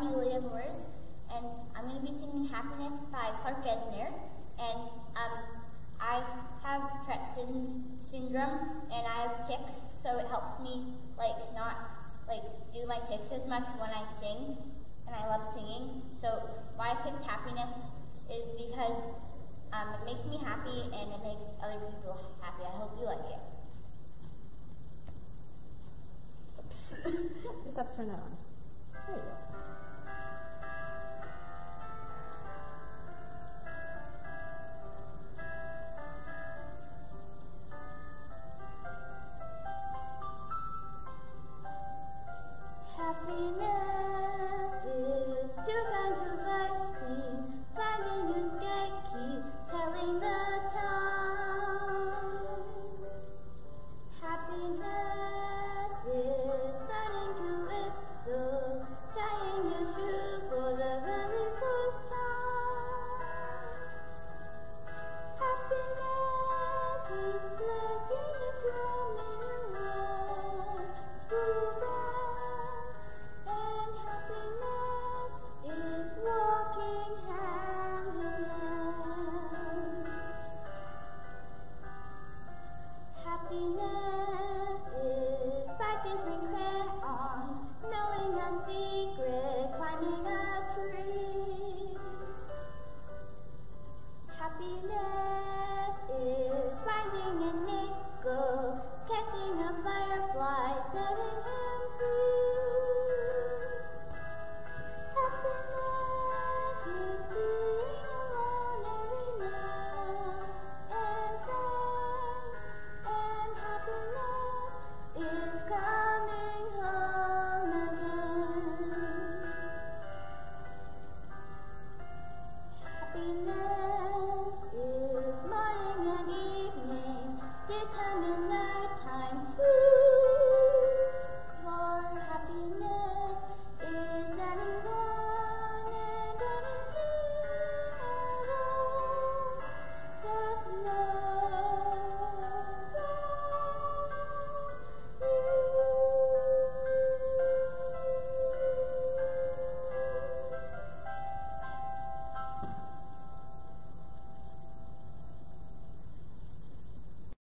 Amelia Moores, and I'm going to be singing Happiness by Clark Gessner. And I have Tourette syndrome, and I have tics, so it helps me not do my tics as much when I sing, and I love singing. So why I picked Happiness is because it makes me happy and it makes other people happy. I hope you like it. Just have to turn that on. There you go. Happiness is jumping through the screen, finding your skate key, telling the time. Happiness is learning to whistle, tying your shoe for the very first time. Happiness is playing a drum in a row, and happiness is walking hand in hand. Happiness is fighting for crayons, knowing a secret, climbing a tree. Happiness is finding a nickel, catching a firefly, setting him free. Happiness is being alone every now and then, and happiness is coming home again. Happiness is morning and evening, daytime and night.